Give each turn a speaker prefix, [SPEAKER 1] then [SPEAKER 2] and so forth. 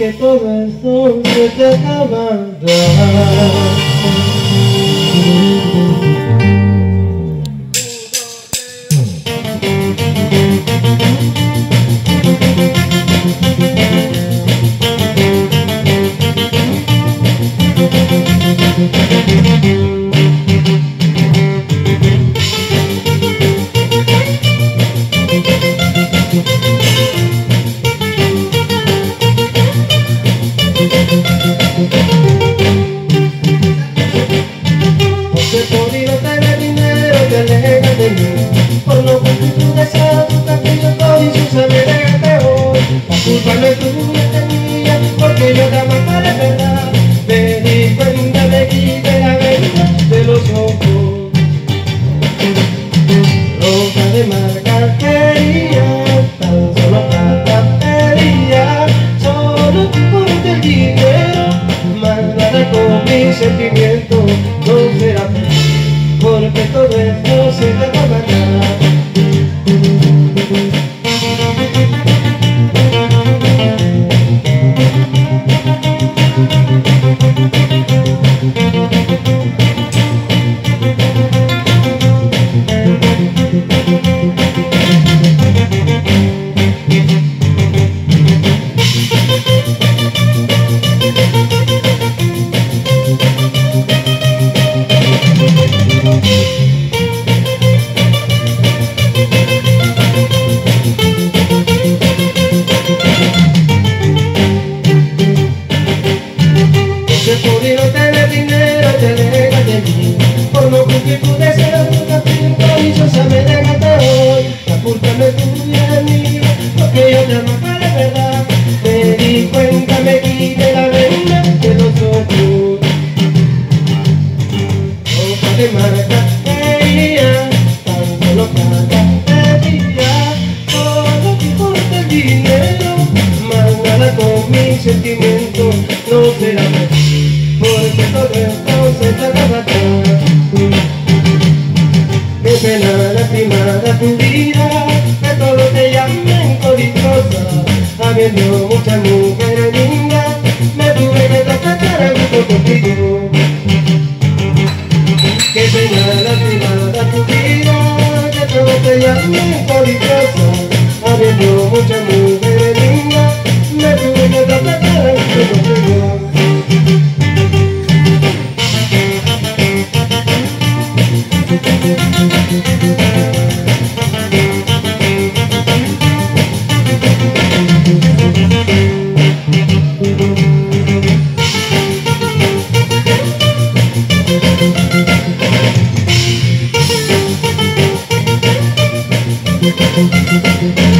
[SPEAKER 1] porque todo esto se te acaba. Porque por ir a tener dinero te alejas de mí. Por no cumplir tu deseo, tu castillo todo y su saber hoy. La culpa no es tuya, es mía, porque yo te amaba de verdad. Me di cuenta, me quité la venda de los ojos. Ropa de marcajería, tan solo papatería. Solo por el dinero, más nada con mis sentimientos. No será porque todo esto se te va a matar. Por ir a tener dinero te alejas de mí. Por no cumplir tu deseo, tu capricho y yo me dejaste hoy. La culpa no es tuya, es mía, porque yo te amaba de verdad. Me di cuenta, me quité la venda de los ojos. Ropa de marcajería, tan solo papatería. Solo te importa el dinero, más nada con mis sentimientos. No será porque todo esto se te acaba atrás. Qué pena lastimada tu vida, que todos te llamen codiciosa. Habiendo muchas mujeres lindas, me tuve que tratar a gusto contigo. Qué pena lastimada tu vida, que todos te llamen codiciosa. Habiendo muchas mujeres lindas, me tuve que tratar a gusto contigo. Thank you.